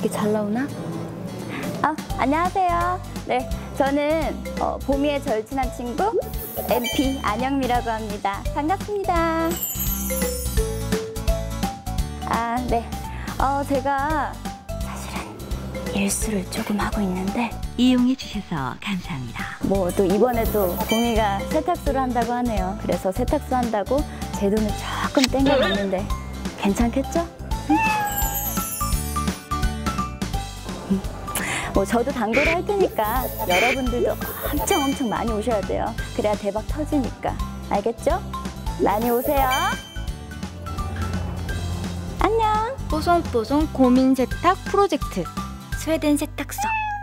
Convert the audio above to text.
이렇게 잘 나오나? 안녕하세요. 네, 저는 보미의 절친한 친구 MP 안영미라고 합니다. 반갑습니다. 네. 제가 사실은 일수를 조금 하고 있는데 이용해 주셔서 감사합니다. 뭐 또 이번에도 보미가 세탁소를 한다고 하네요. 그래서 세탁소 한다고 제 돈을 조금 땡겨봤는데 괜찮겠죠? 뭐 저도 당구를 할 테니까 여러분들도 엄청 많이 오셔야 돼요. 그래야 대박 터지니까. 알겠죠? 많이 오세요. 안녕. 뽀송뽀송 고민 세탁 프로젝트 스웨덴 세탁소.